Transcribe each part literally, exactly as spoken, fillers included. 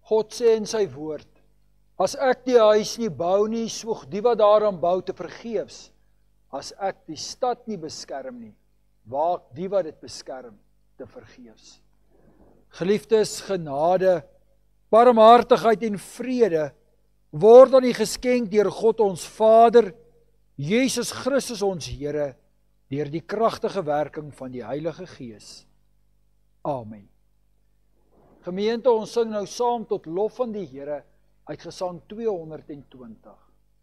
God sê in sy woord, as ek die huis nie bou nie, swoeg die wat daaraan bou te vergeefs. As ek die stad nie beskerm nie, waak die wat dit beskerm te vergeefs. Geliefdes, genade, barmhartigheid en vrede word aan u geskenk deur God ons Vader, Jesus Christus ons Here, deur die kragtige werking van die Heilige Gees. Amen. Gemeente, ons sing nou saam tot lof van die Here uit Gesang tweehonderdtwintig.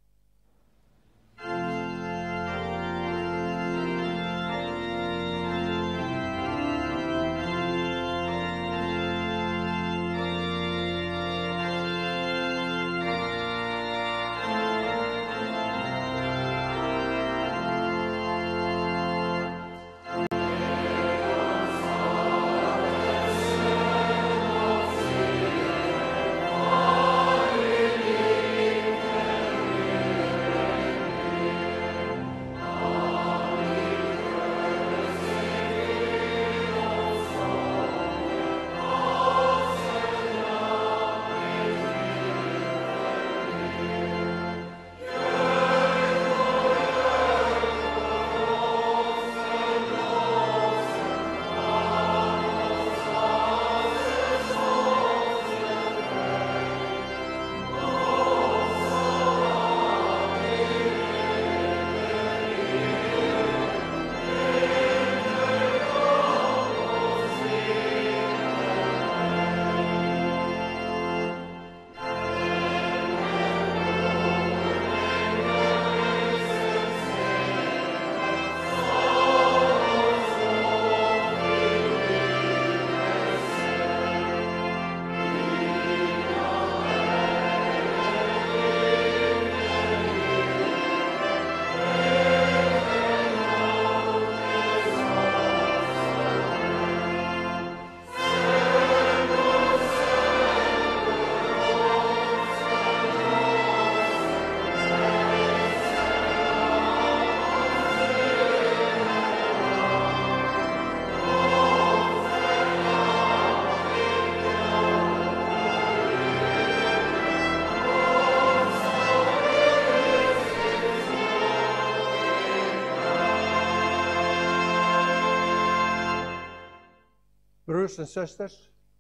Broers en susters,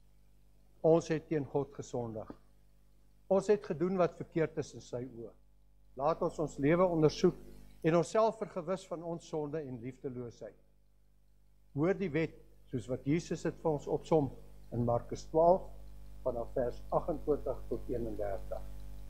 ons het teen God gesondig. Ons het gedoen wat verkeerd is in sy oë. Laat ons ons lewe ondersoek en onsself vergewis van ons sonde en liefdeloosheid. Hoor die wet, soos wat Jesus het vir ons opsom in Markus twaalf, vanaf vers agt-en-twintig tot eenendertig.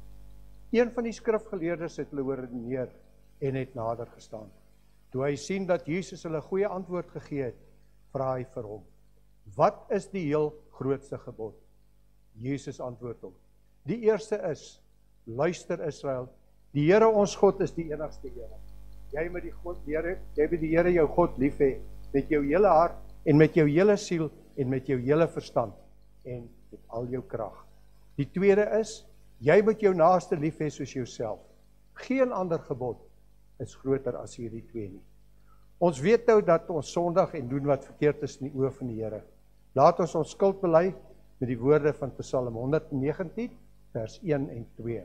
Een van die skrifgeleerdes het hulle hoor neer en het nader gestaan. Toe hy sien dat Jesus hulle goeie antwoord gegee het, vra hy vir hom: wat is die heel grootste gebod? Jesus antwoord hom: die eerste is: luister Israel, die Here ons God is die enigste Here. Jy moet die God, Here, jy moet die Here jou God lief hê met jou hele hart en met jou hele siel en met jou hele verstand en met al jou krag. Die tweede is: jy moet jou naaste lief hê soos jouself. Geen ander gebod is groter as hierdie twee nie. Ons weet nou dat ons sondig en doen wat verkeerd is in die oë van die Here. Laat ons ons skuld bely met die woorde van Psalm honderdnegentien, vers een en twee.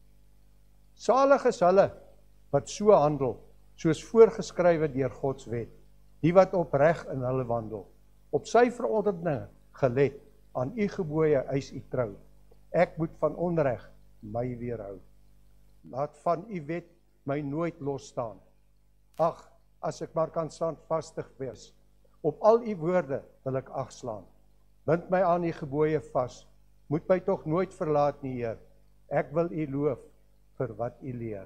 Salig is hulle wat so handel, soos voorgeskrywe deur Gods wet, die wat opreg in hulle wandel, op sy verordeninge gelet, aan u gebooie eis u trou. Ek moet van onreg my weerhou. Laat van u wet my nooit los staan. Ag, as ek maar kan standvastig wees, op al u woorde wil ek ag slaan. Bind my aan u gebooie vas, moet my tog nooit verlaat nie, Heer. Ek wil u loof vir wat u leer.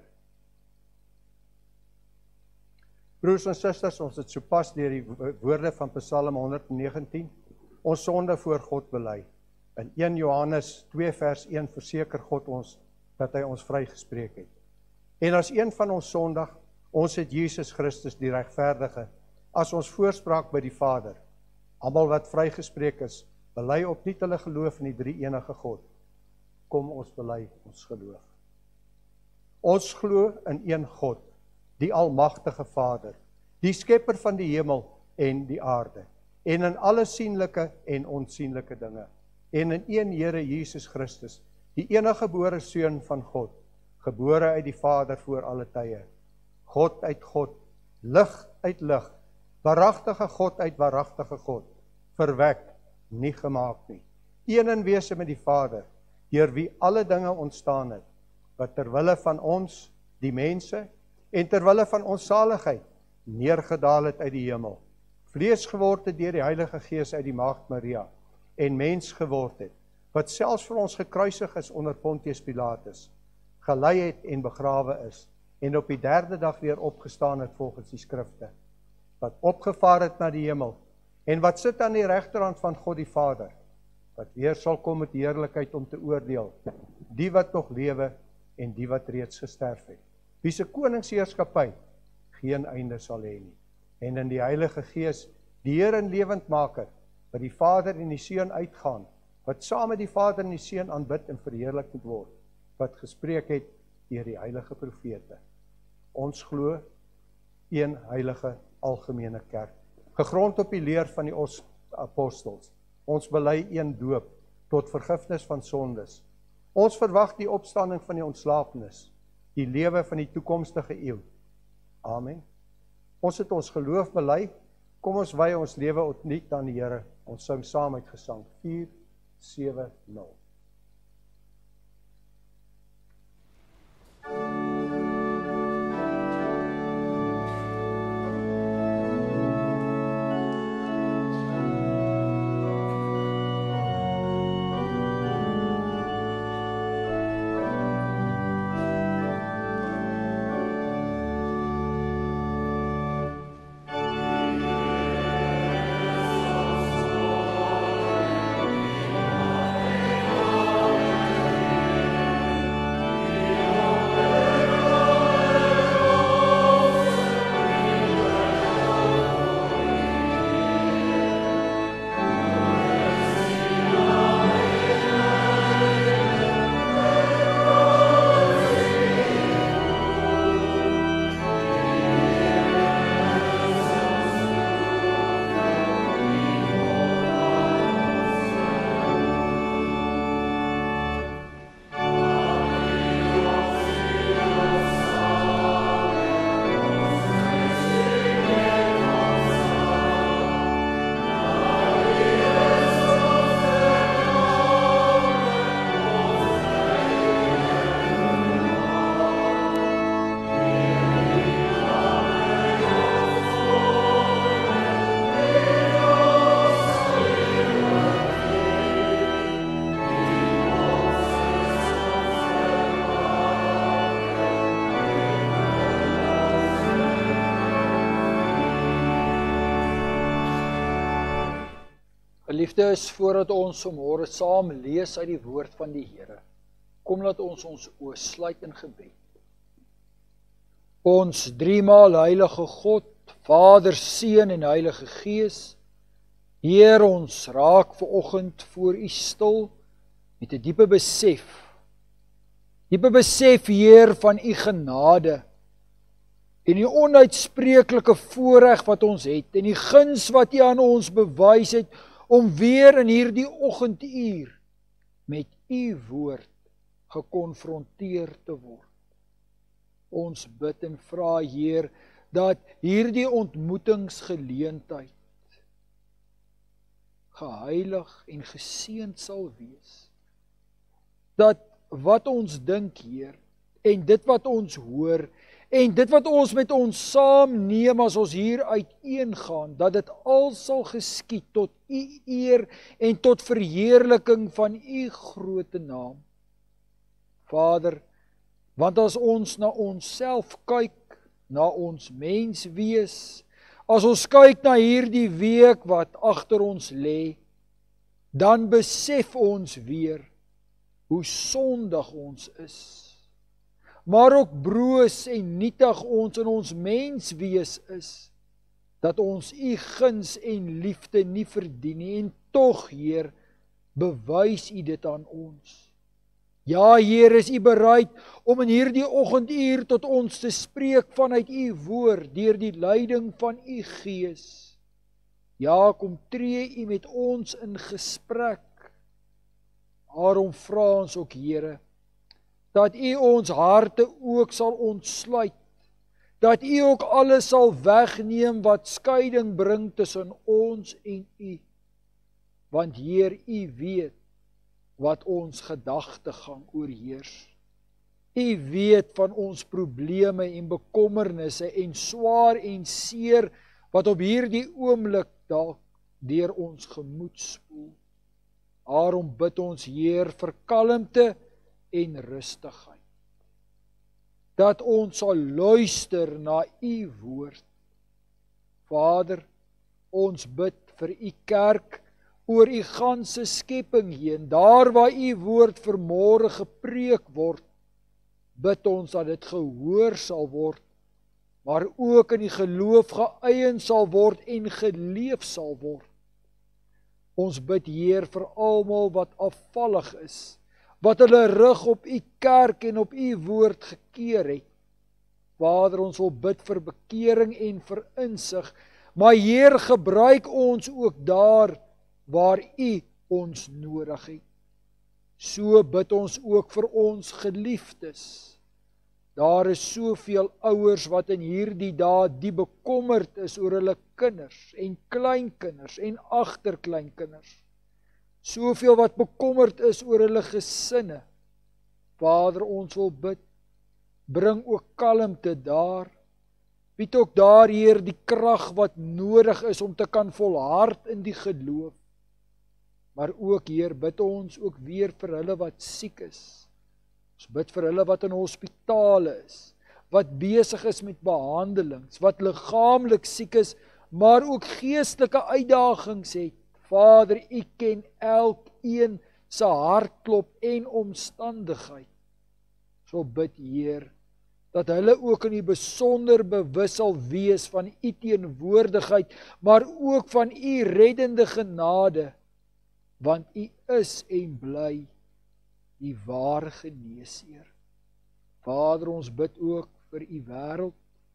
Broers en susters, ons het sopas deur die woorde van Psalm honderdnegentien ons sonde voor God bely. In een Johannes twee vers een verseker God ons dat hy ons vrygespreek het. En as een van ons sondig, ons het Jesus Christus die regverdige as ons voorspraak by die Vader. Almal wat vrygespreek is, bely opnuut hulle geloof in die drie enige God. Kom ons bely ons geloof. Ons glo in een God, die almagtige Vader, die skepper van die hemel en die aarde, en in alle sienlike en onsienlike dinge, en in een Here Jesus Christus, die enige gebore Seun van God, gebore uit die Vader voor alle tye, God uit God, lig uit lig, waaragtige God uit waaragtige God, verwek, nie gemaak nie, een in wese met die Vader, deur wie alle dinge ontstaan het, wat terwille van ons, die mense, en terwille van ons saligheid, neergedaal het uit die hemel, vlees geword het deur die Heilige Gees uit die Maagd Maria, en mens geword het, wat selfs vir ons gekruisig is onder Pontius Pilatus, gelei het en begrawe is, en op die derde dag weer opgestaan het volgens die skrifte, wat opgevaar het na die hemel, en wat sit aan die regterhand van God die Vader, wat weer sal kom met heerlikheid om te oordeel, die wat nog lewe en die wat reeds gesterf het, wie se koningsheerskappy geen einde sal hê nie, en in die Heilige Gees, die Heer en lewendmaker, wat die Vader en die Seun uitgaan, wat saam met die Vader en die Seun aanbid en verheerlik moet word, wat gespreek het deur die heilige profete. Ons glo een heilige algemene kerk, gegrond op die leer van die apostels. Ons bely een doop tot vergifnis van sondes. Ons verwag die opstanding van die ontslapenis, die lewe van die toekomstige eeu. Amen. Ons het ons geloof bely, kom ons wy ons lewe opnuut aan die Here. Ons sing saam uit gesang vier sewe nul. Geliefdes, voordat ons vanmôre saam lees uit die woord van die Here, kom laat ons ons oë sluit in gebed. Ons driemaal heilige God, Vader, Seun en Heilige Gees, Heer, ons raak vanoggend voor U stil met 'n diepe besef. Diepe besef, Heer, van U genade en die onuitspreeklike voorreg wat ons het en die guns wat U aan ons bewys het om weer in hierdie oggenduur met U woord gekonfronteer te word. Ons bid en vra, Heer, dat hierdie ontmoetingsgeleentheid geheilig en geseënd sal wees. Dat wat ons dink, Heer, en dit wat ons hoor, en dit wat ons met ons saamneem as ons hier uiteengaan, dat dit al sal geskied tot U eer en tot verheerliking van U groote naam. Vader, want as ons na onsself kyk, na ons menswees, as ons kyk na hierdie week wat agter ons lê, dan besef ons weer hoe sondig ons is. Maar ook broos en nietig ons in ons menswees is, dat ons U guns en liefde nie verdien nie, en tog, Heer, bewys U dit aan ons. Ja, Heer, is U bereid om in hierdie oggenduur tot ons te spreek vanuit U woord, deur die leiding van U Gees. Ja, kom tree U met ons in gesprek, Daarom vra ons ook, Here, dat U ons harte ook sal ontsluit, dat U ook alles sal wegneem wat skeiding bring tussen ons en U. Want Heer, U weet wat ons gedagtegang oorheers. U weet van ons probleme en bekommernisse en swaar en seer wat op hierdie oomblik dalk deur ons gemoed spoel. Daarom bid ons, Heer, vir kalmte en rustigheid. Dat ons sal luister na U woord. Vader, ons bid vir U kerk oor U ganse skepping heen, daar waar U woord vanmôre gepreek word, bid ons dat dit gehoor sal word, maar ook in die geloof geëien sal word en geleef sal word. Ons bid, Heer, vir almal wat afvallig is, wat hulle rug op U kerk en op U woord gekeer het. Vader, ons wil bid vir bekering en vir insig, maar Heer, gebruik ons ook daar waar U ons nodig het. So bid ons ook vir ons geliefdes. Daar is soveel ouers wat in hierdie dae die bekommerd is oor hulle kinders en kleinkinders en agterkleinkinders. Soveel wat bekommerd is oor hulle gesinne. Vader, ons wil bid, bring ook kalmte daar. Bied ook daar, Heer, die krag wat nodig is om te kan volhard in die geloof. Maar ook, Heer, bid ons ook weer vir hulle wat siek is. Ons bid vir hulle wat in hospitale is, wat besig is met behandelings, wat liggaamlik siek is, maar ook geestelike uitdagings het. Vader, U ken elkeen se hartklop en omstandigheid. So bid, Heer, dat hulle ook in die besonder bewus sal wees van U teenwoordigheid, maar ook van U reddende genade, want U is en bly die ware geneesheer. Vader, ons bid ook vir U wêreld,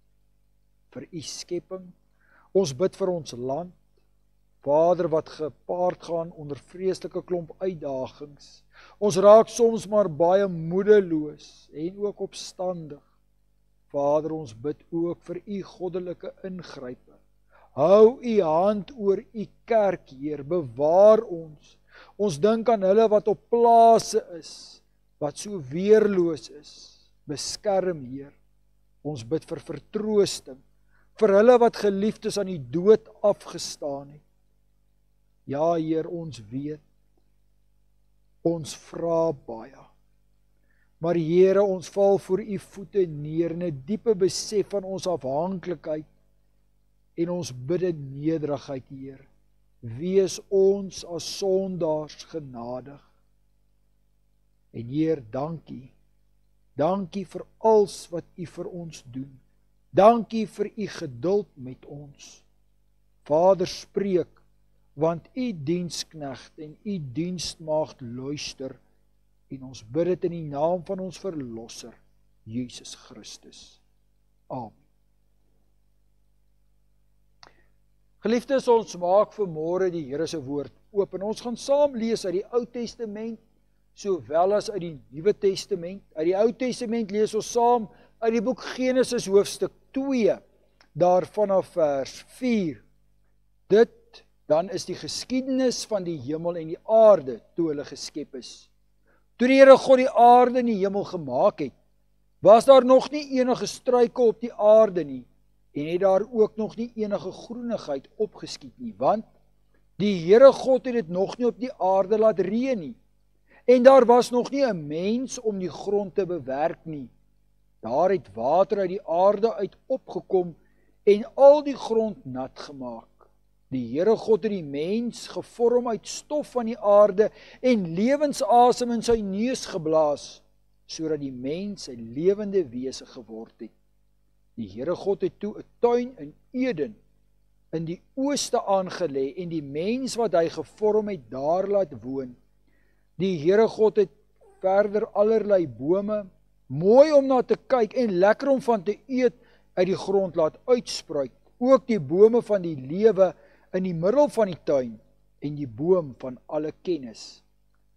vir U skepping. Ons bid vir ons land. Vader, wat gepaard gaan onder vreeslike klomp uitdagings. Ons raak soms maar baie moedeloos en ook opstandig. Vader, ons bid ook vir U goddelike ingrype. Hou U hand oor U kerk, Heer, bewaar ons. Ons dink aan hulle wat op plase is, wat so weerloos is. Beskerm, Heer. Ons bid vir vertroosting, vir hulle wat geliefdes aan die dood afgestaan het. Ja, Heer, ons weet, ons vra baie. Maar Here, ons val voor U voete neer in 'n diepe besef van ons afhanklikheid en ons bid in nederigheid, Heer. Wees ons as sondaars genadig. En Heer, dankie. Dankie vir alles wat U vir ons doen. Dankie vir U geduld met ons. Vader, spreek, want U diensknegt en U dienstmaagd luister, en ons bid dit in die naam van ons Verlosser, Jesus Christus. Amen. Geliefdes, ons maak vanmôre die Here se woord oop en ons gaan saam lees uit die Ou Testament sowel as uit die Nuwe Testament. Uit die Ou Testament lees ons saam uit die boek Genesis hoofstuk twee, daar vanaf vers vier. Dit dan is die geskiedenis van die hemel en die aarde toe hulle geskep is. Toe die Here God die aarde en die hemel gemaak het, was daar nog nie enige struike op die aarde nie, en het daar ook nog nie enige groenigheid opgeskiet nie, want die Here God het dit nog nie op die aarde laat reën nie, en daar was nog nie 'n mens om die grond te bewerk nie. Daar het water uit die aarde uit opgekom en al die grond nat gemaak. Die Here God het die mens gevorm uit stof van die aarde en lewensasem in sy neus geblaas, sodat die mens 'n lewende wese geword het. Die Here God het toe 'n tuin in Eden in die ooste aangelê en die mens wat hy gevorm het daar laat woon. Die Here God het verder allerlei bome, mooi om na te kyk en lekker om van te eet, uit die grond laat uitspruit. Ook die bome van die lewe in die middel van die tuin en die boom van alle kennis.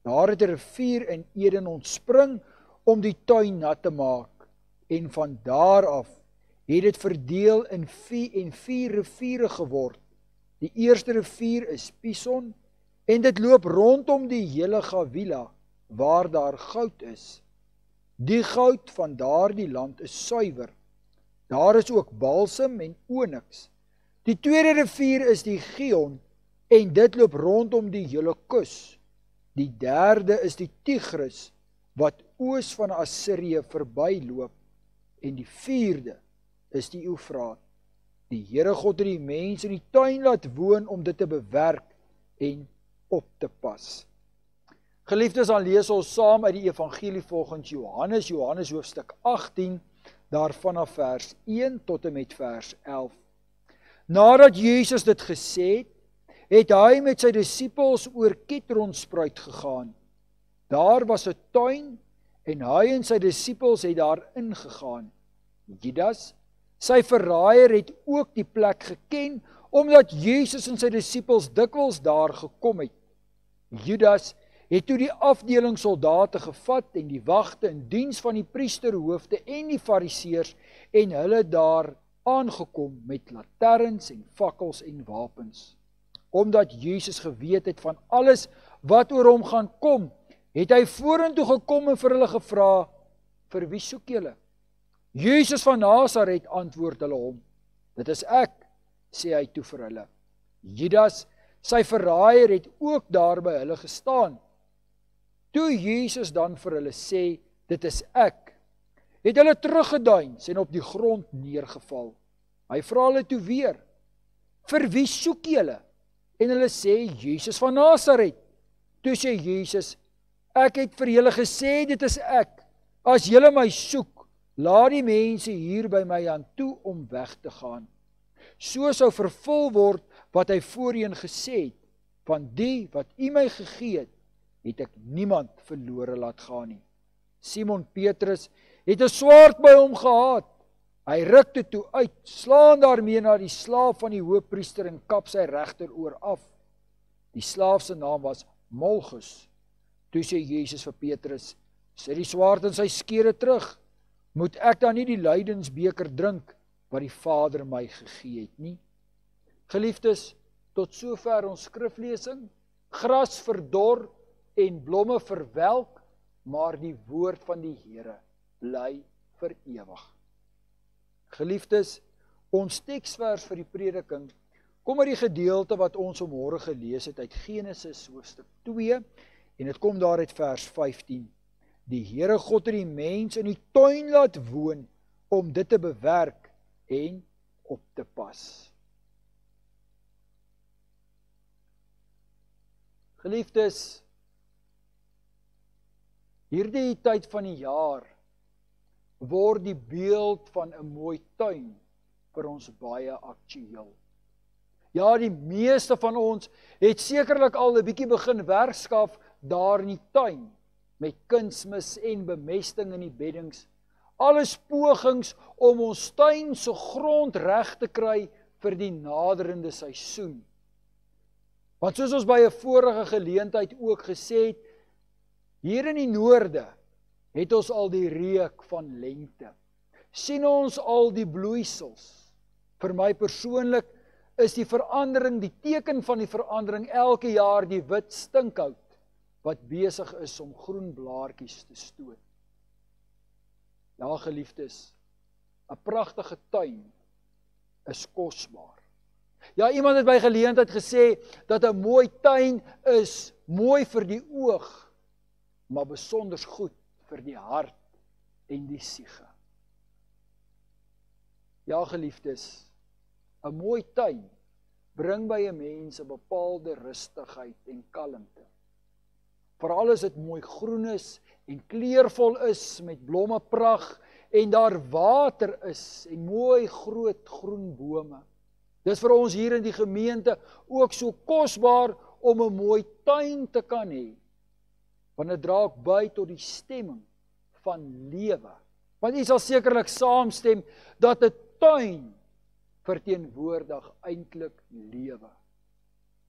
Daar het 'n rivier in Eden ontspring om die tuin nat te maak, en van daar af het dit verdeel in vier, en vier riviere geword. Die eerste rivier is Pison, en dit loop rondom die hele Gawila, waar daar goud is. Die goud van daardie land is suiwer. Daar is ook balsem en onyx. Die tweede rivier is die Gion, en dit loop rondom die hele kus. Die derde is die Tigris, wat oos van Assirië verbyloop, en die vierde is die Eufraat. Die Here God het die mense in die tuin laat woon om dit te bewerk en op te pas. Geliefdes, dan lees ons saam uit die evangelie volgens Johannes, Johannes hoofstuk agttien, daar vanaf vers een tot en met vers elf. Nadat Jesus dit gesê het, het hy met sy disippels oor Kidronspruit gegaan. Daar was 'n tuin en hy en sy disippels het daar ingegaan. Judas, sy verraaier, het ook die plek geken, omdat Jesus en sy disippels dikwels daar gekom het. Judas het toe die afdeling soldate gevat en die wagte in diens van die priesterhoofde en die fariseërs, en hulle daar aangekom met lanterns en fakkels en wapens. Omdat Jesus geweet het van alles wat oor hom gaan kom, het hy vorentoe gekom en vir hulle gevra, vir wie soek julle? Jesus van Nasaret, antwoord hulle hom. Dit is ek, sê hy toe vir hulle. Judas, sy verraaier, het ook daar by hulle gestaan. Toe Jesus dan vir hulle sê, dit is ek, het hulle teruggeduins en op die grond neergeval. Hy vra hulle toe weer, vir wie soek julle? En hulle sê, Jesus van Nasaret. Toe sê Jesus, ek het vir julle gesê, dit is ek. As julle my soek, laat die mense hier by my aan toe om weg te gaan. So sou vervul word wat hy voorheen gesê het, van die wat u my gegee het, het ek niemand verlore laat gaan nie. Simon Petrus het 'n swaard by hom gehad. Hy ruk dit toe uit, slaan daarmee na die slaaf van die hoofpriester en kap sy regteroor af. Die slaaf se naam was Malchus. Toe sê Jesus vir Petrus, sit die swaard in sy skede terug. Moet ek dan nie die lydensbeker drink wat die Vader my gegee het nie? Geliefdes, tot sover ons skriflesing. Gras verdor en blomme verwelk, maar die woord van die Here bly vir ewig. Geliefdes, ons teksvers vir die prediking kom uit die gedeelte wat ons vanmôre gelees het uit Genesis hoofstuk twee, en dit kom daar uit vers vyftien. Die Here God het die mens in die tuin laat woon om dit te bewerk en op te pas. Geliefdes, hierdie tyd van die jaar word die beeld van 'n mooi tuin vir ons baie aktueel. Ja, die meeste van ons het sekerlik al 'n bietjie begin werkskaf daar in die tuin, met kunsmis en bemesting in die beddings. Alles pogings om ons tuin se grond reg te kry vir die naderende seisoen. Want soos ons by 'n vorige geleentheid ook gesê het, hier in die noorde het ons al die reuk van lente. Sien ons al die bloeisels. Vir my persoonlik is die verandering, die teken van die verandering elke jaar die wit stinkhout wat besig is om groen blaartjies te stoot. Ja, geliefdes, 'n pragtige tuin is kosbaar. Ja, iemand het by geleentheid gesê dat 'n mooi tuin is mooi vir die oog, maar besonder goed vir die hart en die siege. Ja, geliefdes, 'n mooi tuin bring by 'n mens 'n bepaalde rustigheid en kalmte. Veral as dit mooi groen is en kleurvol is met blommepragt en daar water is en mooi groot groen bome. Dis vir ons hier in die gemeente ook so kosbaar om 'n mooi tuin te kan hê. Want dit dra ook by tot die stemming van lewe. Want jy sal sekerlik saamstem dat 'n tuin verteenwoordig eintlik lewe.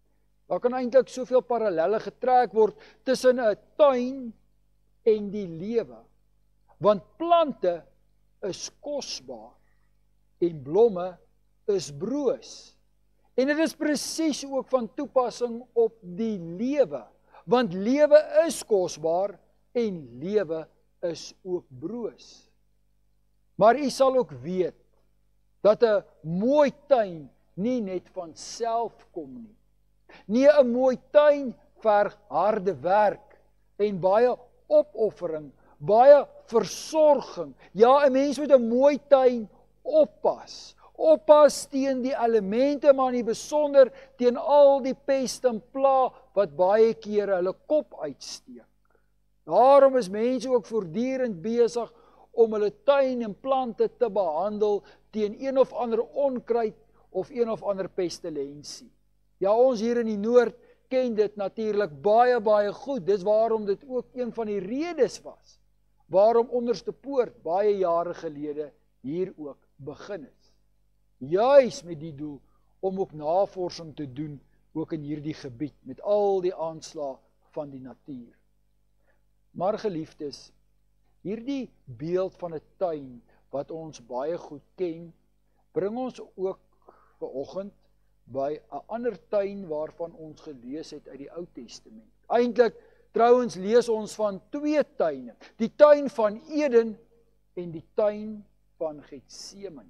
Daar kan eintlik soveel parallelle getrek word tussen 'n tuin en die lewe. Want plante is kosbaar en blomme is broos. En dit is presies ook van toepassing op die lewe, want lewe is kosbaar en lewe is ook broos. Maar u sal ook weet dat 'n mooi tuin nie net van self kom nie. Nee, 'n mooi tuin verg harde werk en baie opoffering, baie versorging. Ja, 'n mens moet 'n mooi tuin oppas. Oppas teen die elemente, maar in die besonder teen al die pest en pla wat baie kere hulle kop uitsteek. Daarom is mense ook voortdurend besig om hulle tuin en plante te behandel teen een of ander onkruid of een of ander pestilensie. Ja, ons hier in die noord ken dit natuurlik baie baie goed. Dis waarom dit ook een van die redes was waarom Onderste Poort baie jare gelede hier ook begin het. Juis met die doel om ook navorsing te doen ook in hierdie gebied met al die aanslae van die natuur. Maar geliefdes, hierdie beeld van 'n tuin wat ons baie goed ken, bring ons ook vanoggend by 'n ander tuin waarvan ons gelees het uit die Ou Testament. Eintlik trouens lees ons van twee tuine, die tuin van Eden en die tuin van Getsemane.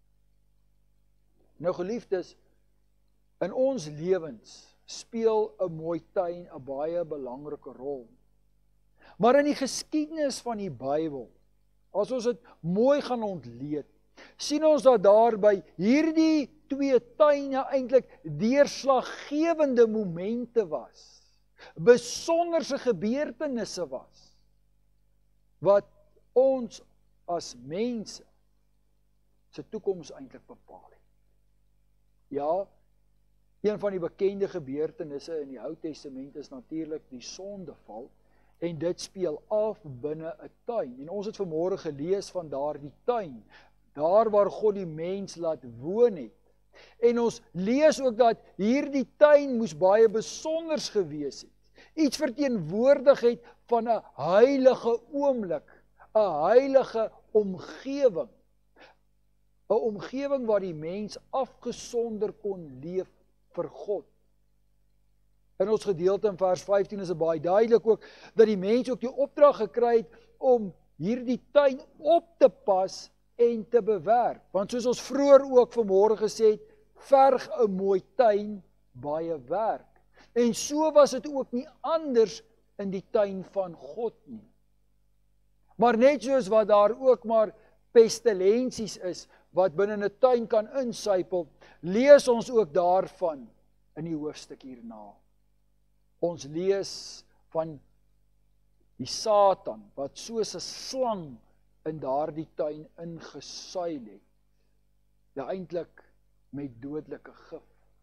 Nou geliefdes, in ons lewens speel 'n mooi tuin 'n baie belangrike rol. Maar in die geskiedenis van die Bybel, as ons dit mooi gaan ontleed, sien ons dat daar by hierdie twee tuine eintlik deurslaggewende momente was, besonderse gebeurtenisse was, wat ons as mense se toekoms eintlik bepaal het. Ja, een van die bekende gebeurtenisse in die Ou Testament is natuurlik die sondeval, en dit speel af binne 'n tuin. En ons het vanmôre gelees van daardie tuin, daar waar God die mens laat woon het. En ons lees ook dat hierdie tuin moes baie besonders gewees het. Iets verteenwoordig het van 'n heilige oomblik, 'n heilige omgewing. 'n Omgewing waar die mens afgesonder kon leef vir God. In ons gedeelte in vers vyftien is dit baie duidelik ook dat die mens ook die opdrag gekry het om hierdie tuin op te pas en te bewerk. Want soos ons vroeër ook vanmôre gesê het, verg 'n mooi tuin baie werk. En so was dit ook nie anders in die tuin van God nie. Maar net soos wat daar ook maar pestilensies is wat binne 'n tuin kan insypel, lees ons ook daarvan in die hoofstuk hierna. Ons lees van die Satan wat soos 'n slang in daardie tuin ingesuil het. Ja, eintlik met dodelike gif.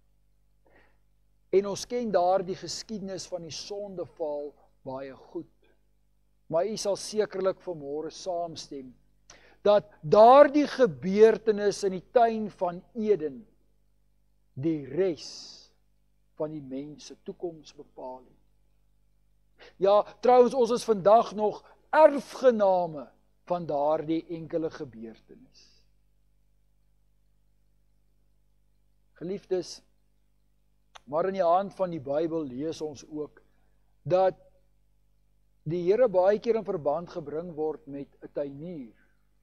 En ons ken daardie geskiedenis van die sondeval baie goed. Maar u sal sekerlik vanmôre saamstem dat daardie gebeurtenis in die tuin van Eden die res van die mens se toekoms bepaal het. Ja, trouens ons is vandag nog erfgename van daardie enkele gebeurtenis. Geliefdes, maar in die hand van die Bybel lees ons ook dat die Here baie keer in verband gebring word met 'n tuinier.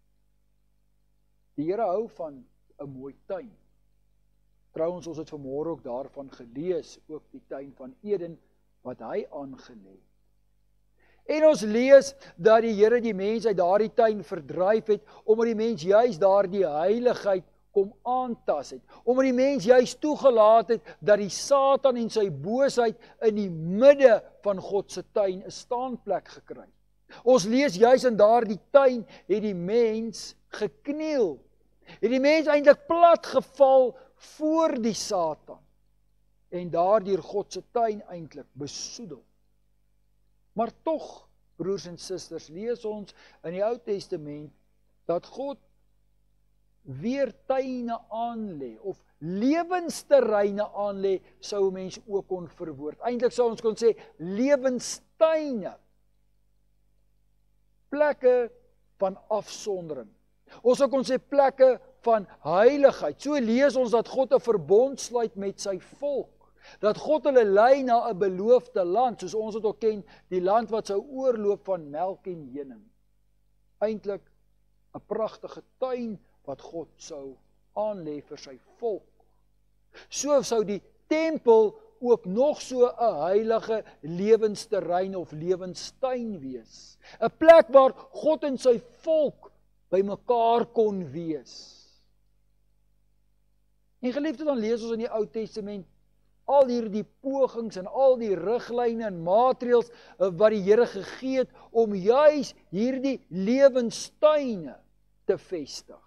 Die Here hou van 'n mooi tuin. Trouwens, ons het vanmôre ook daarvan gelees, ook die tuin van Eden, wat hy aangelê het. En ons lees dat die Here die mens uit daardie tuin verdryf het, omdat die mens juis daardie heiligheid kom aantas het, omdat die mens juis toegelaat het, dat die Satan en sy boosheid in die midde van God se tuin 'n staanplek gekry het. Ons lees juis in daardie tuin, het die mens gekniel, het die mens eintlik plat geval voor die Satan, en daardeur God se tuin eintlik besoedel. Maar tog, broers en susters, lees ons in die Ou Testament, dat God weer tuine aanlê of lewensterreine aanlê, sou 'n mens ook kon verwoord. Eintlik sou ons kon sê lewenstuine. Plekke van afsondering. Ons sou kon sê plekke van heiligheid. So lees ons dat God 'n verbond sluit met sy volk. Dat God hulle lei na 'n beloofde land, soos ons dit ook ken, die land wat sou oorloop van melk en honing. Eintlik 'n pragtige tuin wat God sou aanlê vir sy volk. So sou die tempel ook nog so 'n heilige lewensterrein of lewenstuin wees. 'n Plek waar God en sy volk by mekaar kon wees. En geliefde, dan lees ons in die Ou Testament al hierdie pogings en al die riglyne en maatreëls wat die Here gegee het om juis hierdie lewenstuine te vestig.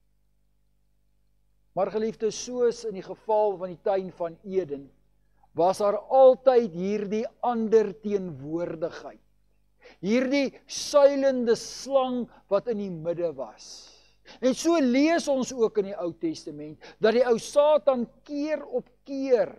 Maar geliefde, soos in die geval van die tuin van Eden, was daar altyd hierdie ander teenwoordigheid. Hierdie suilende slang wat in die midde was. En so lees ons ook in die Ou Testament, dat die ou Satan keer op keer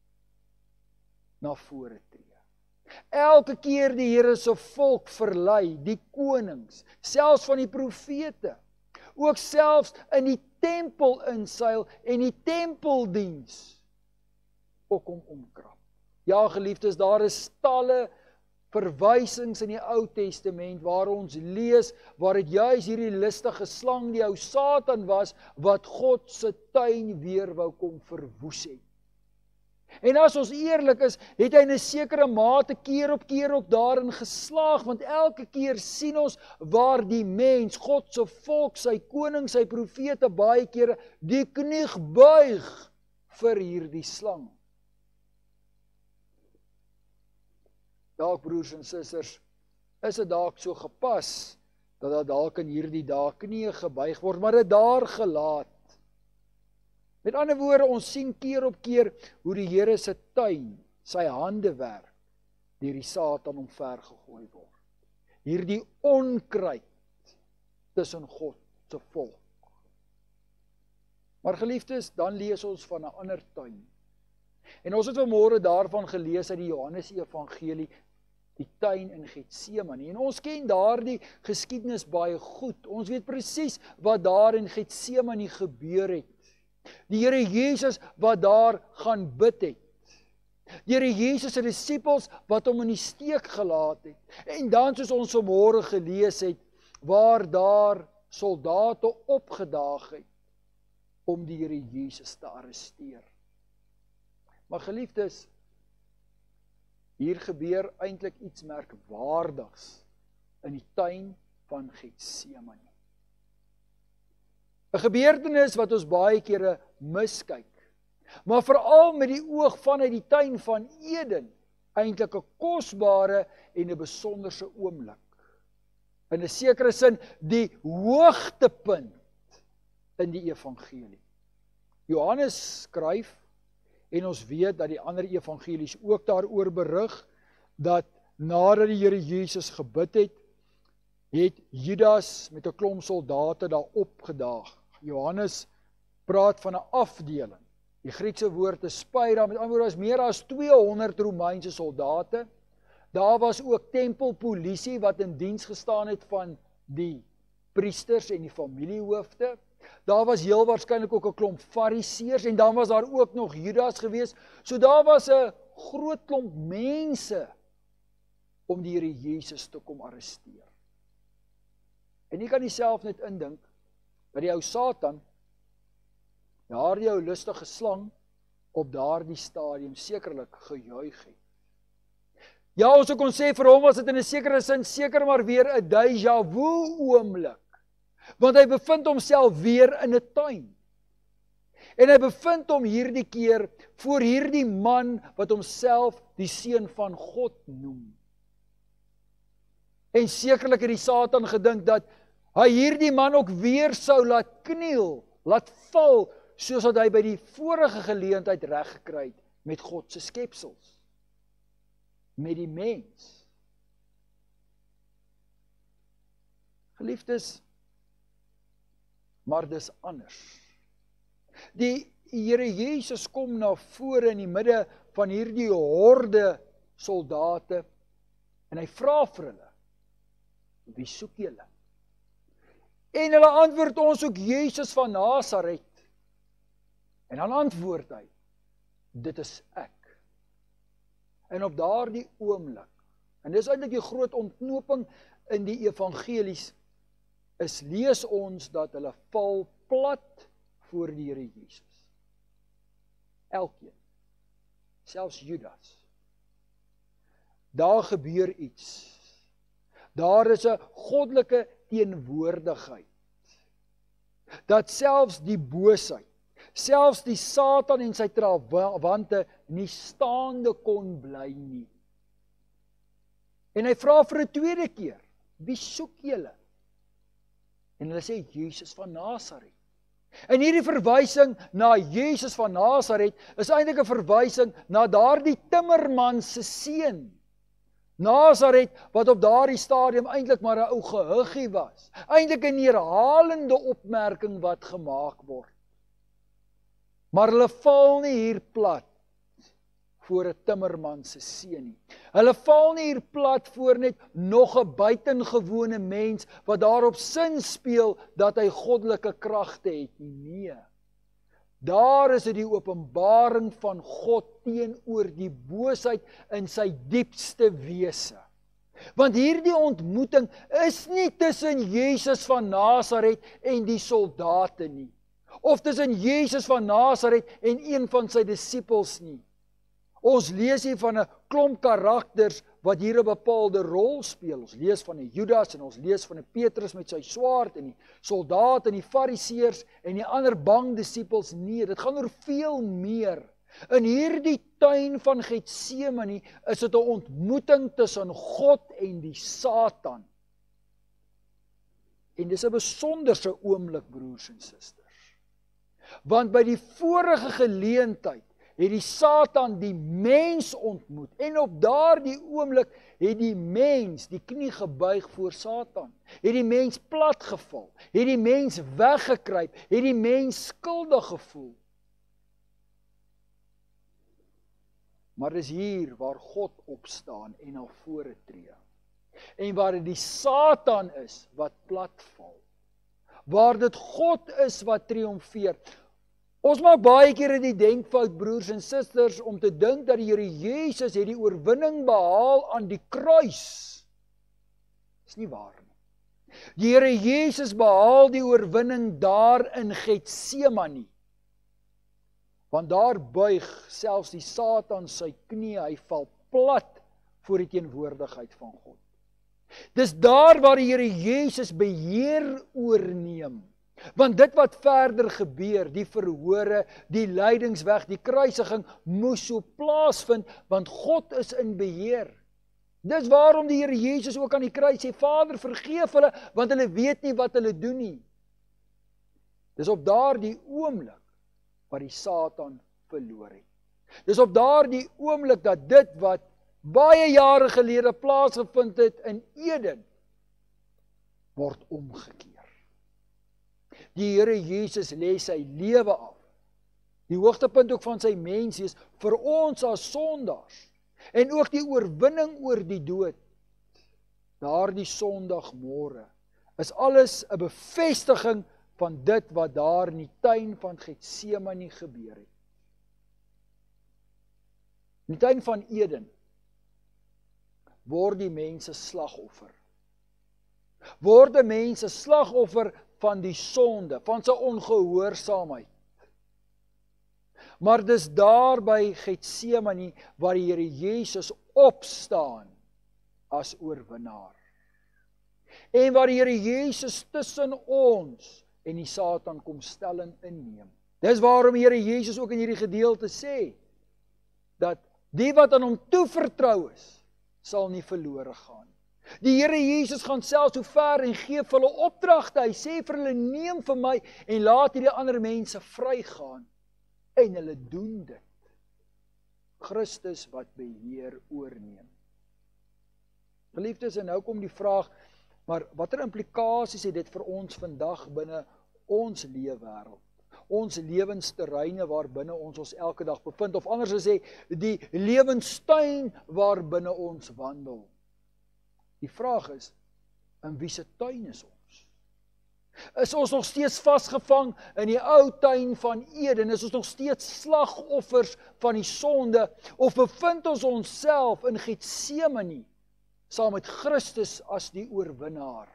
na vore tree. Elke keer die Here se volk verlei, die konings, selfs van die profete, ook selfs in die tempel inseil en die tempeldiens ook om omkrap. Ja, geliefdes, daar is talle verwysings in die Ou Testament waar ons lees waar dit juis hierdie listige slang, die ou Satan was, wat God se tuin weer wou kom verwoes het. En as ons eerlik is, het hy in 'n sekere mate keer op keer ook daarin geslaag, want elke keer sien ons waar die mens, God se volk, sy koning, sy profete baie kere die knie buig vir hierdie slang. Dalk broers en susters, is dit dalk so gepas dat dat dalk in hierdie dae knieë gebuig word, maar dit daar gelaat. Met ander woorde, ons sien keer op keer hoe die Here se tuin, sy handewerk, deur die Satan omvergegooi word. Hierdie onkruid tussen God se volk. Maar geliefdes, dan lees ons van 'n ander tuin. En ons het vanmôre daarvan gelees uit die Johannes Evangelie, die tuin in Getsemane. En ons ken daardie geskiedenis baie goed. Ons weet presies wat daar in Getsemane gebeur het. Die Here Jesus wat daar gaan bid het. Die Here Jesus se disippels wat hom in die steek gelaat het. En dan soos ons vanmôre gelees het, waar daar soldate opgedaag het om die Here Jesus te arresteer. Maar geliefdes, hier gebeur eintlik iets merkwaardigs in die tuin van Getsemane. 'n Gebeurtenis wat ons baie kere miskyk, maar veral met die oog vanuit die tuin van Eden, eintlik 'n kosbare en 'n besonderse oomblik. In 'n sekere sin die hoogtepunt in die evangelie. Johannes skryf, en ons weet dat die ander evangelies ook daaroor berig, dat nadat die Here Jesus gebid het, het Judas met 'n klomp soldate daar opgedaag. Johannes praat van 'n afdeling. Die Griekse woord is spyra, met ander woorde was meer as tweehonderd Romeinse soldate. Daar was ook tempelpolisie wat in diens gestaan het van die priesters en die familiehoofde. Daar was heel waarskynlik ook 'n klomp fariseërs en dan was daar ook nog Judas gewees. So daar was 'n groot klomp mense om die Here Jesus te kom arresteer. En jy kan jouself net indink dat die ou Satan, daardie ou lustige slang, op daardie stadium sekerlik gejuig het. Ja, ons kon sê vir hom was dit in 'n sekere sin seker maar weer 'n déjà vu oomblik. Want hy bevind homself weer in 'n tuin. En hy bevind hom hierdie keer voor hierdie man wat homself die seun van God noem. En sekerlik het die Satan gedink dat hy hierdie man ook weer sou laat kniel, laat val, soos wat hy by die vorige geleentheid reg gekry het met God se skepsels, met die mens. Geliefdes, Maar dis anders. Die Here Jesus kom na vore in die midde van hierdie horde soldate en hy vra vir hulle, wie soek julle? En hulle antwoord ons ook Jesus van Nasaret. En dan antwoord hy, dit is ek. En op daardie oomblik, en dis eintlik die groot ontknoping in die evangelies, is lees ons dat hulle val plat voor die Here Jesus. Elkeen, selfs Judas. Daar gebeur iets. Daar is 'n goddelike teenwoordigheid. Dat selfs die boosheid, selfs die Satan en sy trawante nie staande kon bly nie. En hy vra vir 'n tweede keer, wie soek julle? En hulle sê Jesus van Nasaret. En hierdie verwysing na Jesus van Nasaret is eintlik 'n verwysing na daardie timmerman se seun. Nasaret wat op daardie stadium eintlik maar 'n ou gehuggie was. Eintlik 'n herhalende opmerking wat gemaak word. Maar hulle val nie hier plat voor 'n timmerman se seun nie. Hulle val nie hier plat voor net nog 'n buitengewone mens wat daarop sin speel dat hy goddelike kragte het nie. Nee. Daar is dit die openbaring van God teenoor die boosheid in sy diepste wese. Want hierdie ontmoeting is nie tussen Jesus van Nasaret en die soldate nie. Of tussen Jesus van Nasaret en een van sy disippels nie. Ons lees hier van 'n klomp karakters wat hier 'n bepaalde rol speel. Ons lees van 'n Judas en ons lees van 'n Petrus met sy swaard en die soldate en die fariseërs en die ander bang disippels. Nee, dit gaan oor veel meer. In hierdie tuin van Getsemane is dit 'n ontmoeting tussen God en die Satan. En dis 'n besonderse oomblik, broers en susters. Want by die vorige geleentheid het die Satan die mens ontmoet. En op daardie oomblik het die mens die knie gebuig voor Satan. Het die mens platgeval. Het die mens weggekruip. Het die mens skuldig gevoel. Maar dis hier waar God opstaan en na vore tree. En waar dit die Satan is wat platval. Waar dit God is wat triomfeer. Ons maak baie keer die denkfout, broers en susters, om te dink dat die Here Jesus het die oorwinning behaal aan die kruis. Dis nie waar nie. Die Here Jesus behaal die oorwinning daar in Getsemane. Want daar buig selfs die Satan sy knie, hy val plat voor die teenwoordigheid van God. Dis daar waar die Here Jesus beheer oorneem. Want dit wat verder gebeur, die verhore, die lydingsweg, die kruisiging, moes so plaasvind, want God is in beheer. Dis waarom die Here Jesus ook aan die kruis sê, Vader, vergeef hulle, want hulle weet nie wat hulle doen nie. Dis op daardie oomblik wat die Satan verloor het. Dis op daardie oomblik dat dit wat baie jare gelede plaasgevind het in Eden, word omgekeer. Die Here Jesus lê sy lewe af. Die hoogtepunt ook van sy menswees vir ons as sondaars. En ook die oorwinning oor die dood. Daardie Sondagmôre is alles 'n bevestiging van dit wat daar in die tuin van Getsemane gebeur het. In die tuin van Eden word die mense slagoffer. Word die mense slagoffer van die sonde, van sy ongehoorsaamheid. Maar dis daar by Getsemane waar die Here Jesus opstaan as oorwinnaar. En waar die Here Jesus tussen ons en die Satan kom stelling inneem. Dis waarom die Here Jesus ook in hierdie gedeelte sê, dat die wat aan hom toevertrou is, sal nie verlore gaan. Die Here Jesus gaan selfs so ver en gee vir hulle opdragte. Hy sê vir hulle, neem vir my en laat hierdie ander mense vrygaan. En hulle doen dit. Christus wat beheer oorneem. Geliefdes, en nou kom die vraag, maar watter implikasies het dit vir ons vandag binne ons leefwêreld, ons lewensterreine waarbinne ons ons elke dag bevind, of anders gesê, die lewenstuin waarbinne ons wandel. Die vraag is, in wie se tuin is ons? Is ons nog steeds vasgevang in die ou tuin van Eden? Is ons nog steeds slagoffers van die sonde? Of bevind ons onsself in Getsemane saam met Christus as die oorwinnaar?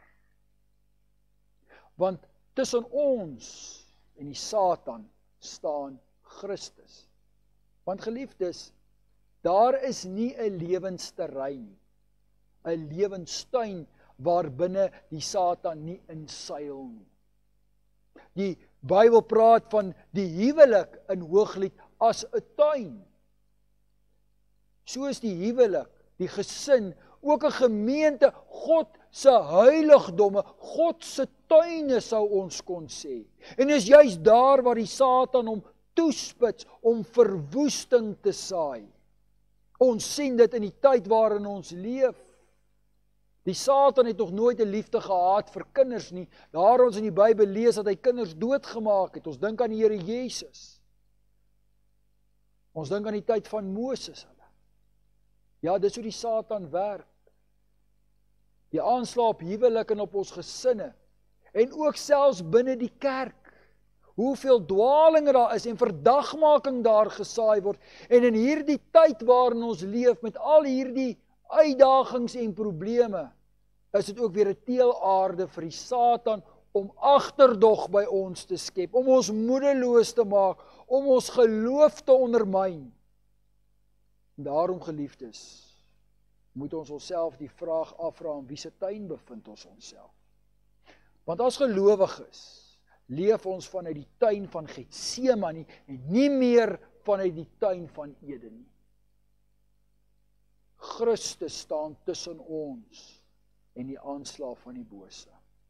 Want tussen ons en die Satan staan Christus. Want geliefdes, daar is nie 'n lewensterrein nie, 'n lewenstuin waarbinne die Satan nie inseil nie. Die Bybel praat van die huwelik in Hooglied as 'n tuin. So is die huwelik, die gesin, ook 'n gemeente, God se heiligdomme, God se tuine sou ons kon sê. En is juist daar waar die Satan hom toespits om verwoesting te saai. Ons sien dit in die tyd waarin ons leef. Die Satan het nog nooit 'n liefde gehad vir kinders nie. Daar ons in die Bybel lees dat hy kinders doodgemaak het. Ons dink aan die Here Jesus. Ons dink aan die tyd van Moses. Ja, dis hoe die Satan werk. Die aanslag op huwelik en op ons gesinne. En ook selfs binne die kerk. Hoeveel dwalinge daar is en verdagmaking daar gesaai word. En in hierdie tyd waarin ons leef met al hierdie uitdagings en probleme, is dit ook weer 'n teelaarde vir die Satan om agterdog by ons te skep, om ons moedeloos te maak, om ons geloof te ondermyn. En daarom, geliefdes, moet ons onsself die vraag afvra, in wie se tuin bevind ons onsself? Want as gelowiges leef ons vanuit die tuin van Getsemane en nie meer vanuit die tuin van Eden nie. Christus staan tussen ons en die aanslag van die bose.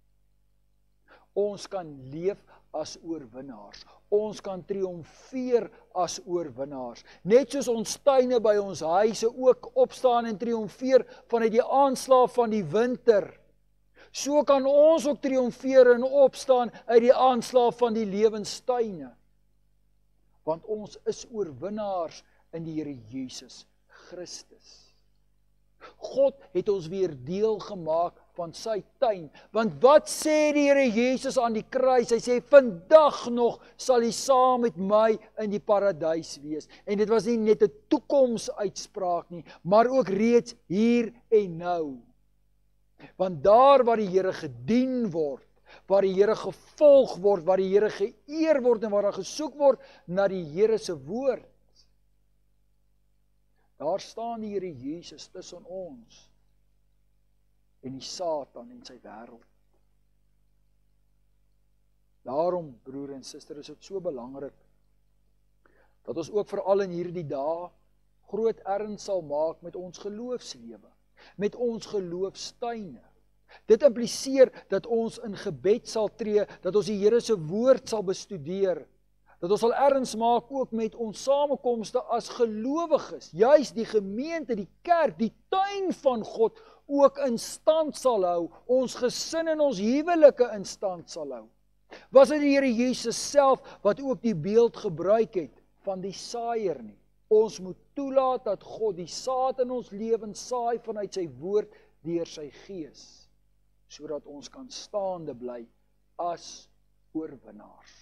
Ons kan leef as oorwinnaars. Ons kan triomfeer as oorwinnaars. Net soos ons tuine by ons huise ook opstaan en triomfeer vanuit die aanslag van die winter. So kan ons ook triomfeer en opstaan uit die aanslag van die lewenstuine. Want ons is oorwinnaars in die Here Jesus Christus. God het ons weer deel gemaak van sy tuin. Want wat sê die Here Jesus aan die kruis? Hy sê, vandag nog sal hy saam met my in die paradys wees. En dit was nie net 'n toekomsuitspraak nie, maar ook reeds hier en nou. Want daar waar die Here gedien word, waar die Here gevolg word, waar die Here geëer word en waar daar gesoek word na die Here se woord, daar staan die Here Jesus tussen ons en die Satan en sy wêreld. Daarom, broer en suster, is dit so belangrik dat ons ook veral in hierdie dae groot erns sal maak met ons geloofslewe, met ons geloofstuine. Dit impliseer dat ons in gebed sal tree, dat ons die Here se woord sal bestudeer, dat ons sal erns maak ook met ons samekomste as gelowiges, juis die gemeente, die kerk, die tuin van God ook in stand sal hou, ons gesin en ons huwelike in stand sal hou. Was dit die Here Jesus self wat ook die beeld gebruik het van die saaier nie? Ons moet toelaat dat God die saad in ons lewens saai vanuit sy woord deur sy gees, sodat ons kan staande bly as oorwinnaars.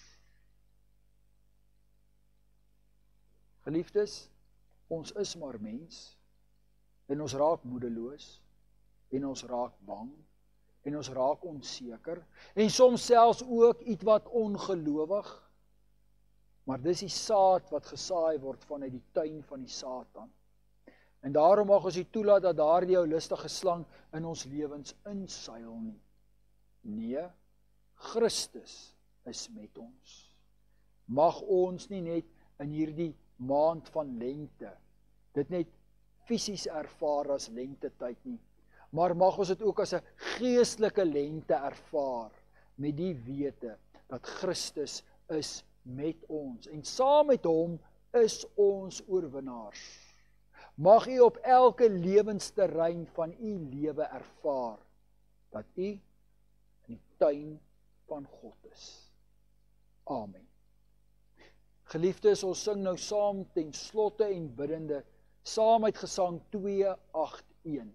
Geliefdes, ons is maar mens, en ons raak moedeloos, en ons raak bang, en ons raak onseker, en soms selfs ook iets wat ongelowig, maar dis die saad wat gesaai word vanuit die tuin van die Satan. En daarom mag ons nie toelaat dat daardie ou listige slang in ons lewens inseil nie. Nee, Christus is met ons. Mag ons nie net in hierdie maand van lente, dit net fisies ervaar as lentetyd nie, maar mag ons dit ook as 'n geestelike lente ervaar, met die wete dat Christus is met ons, en saam met hom is ons oorwinnaars. Mag u op elke lewensterrein van u lewe ervaar, dat u in die tuin van God is. Amen. Geliefdes, ons sing nou saam ten slotte en biddende, saam uit Gesang twee agt een.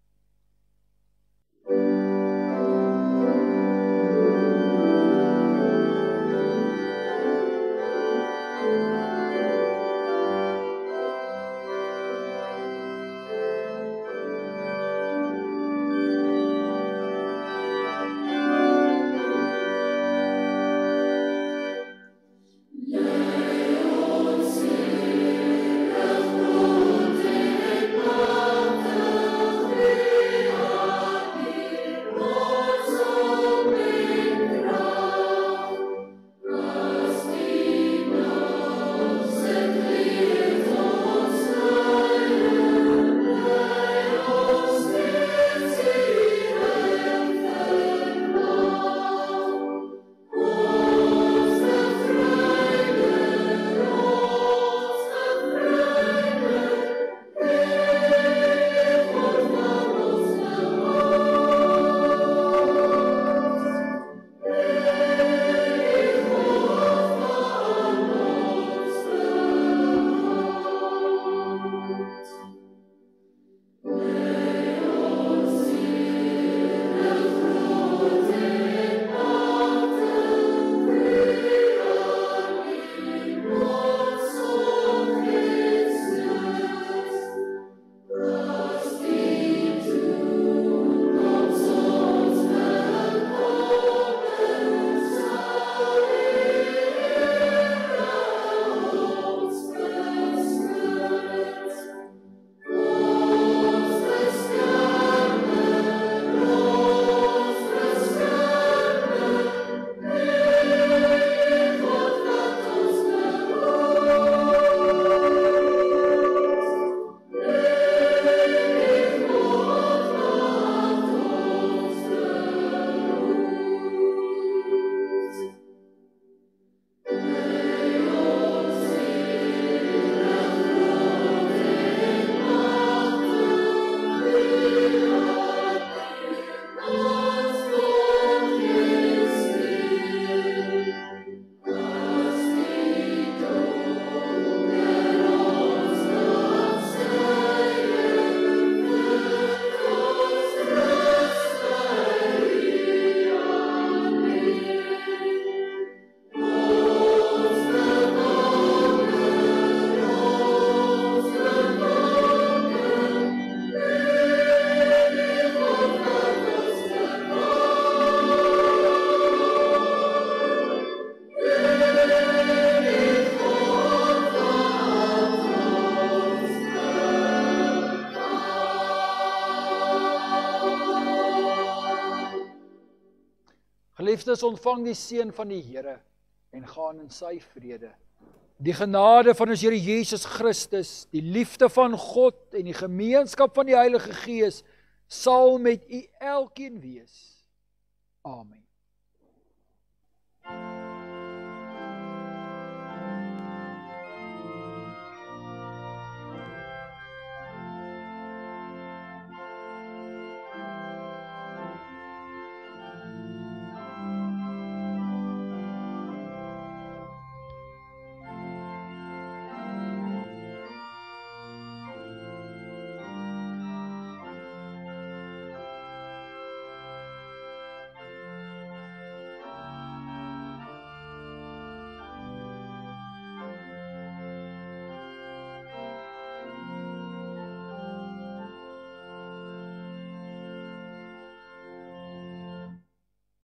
Geliefdes, ontvang die seën van die Here en gaan in sy vrede. Die genade van ons Here Jesus Christus, die liefde van God en die gemeenskap van die Heilige Gees sal met u elkeen wees. Amen.